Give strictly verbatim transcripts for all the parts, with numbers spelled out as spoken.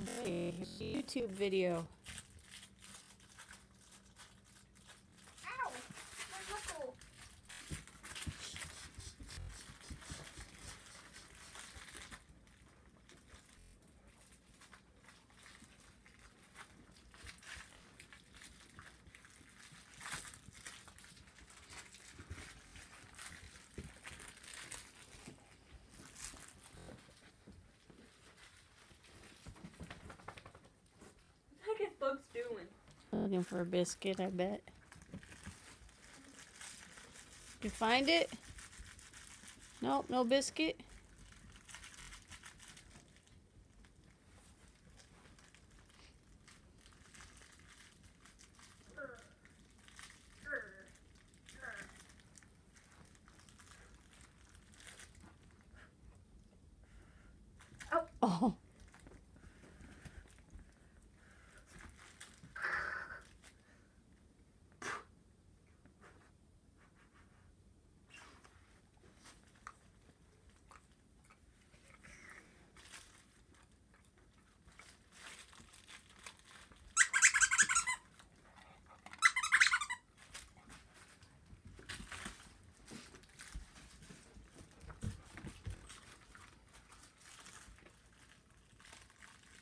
Hey, here's a YouTube video. Ow! My knuckle. What the heck is Bugs doing? Looking for a biscuit, I bet. You find it? Nope, no biscuit. Oh.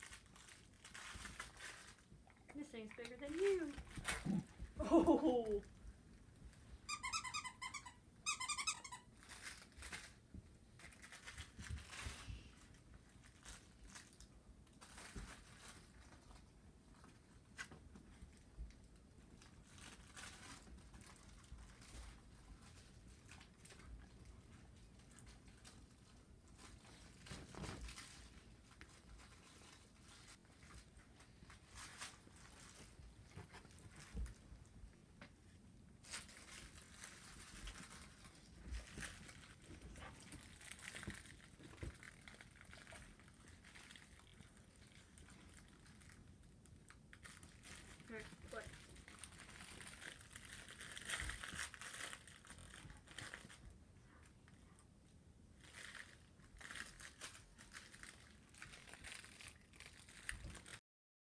This thing's bigger than you. Oh.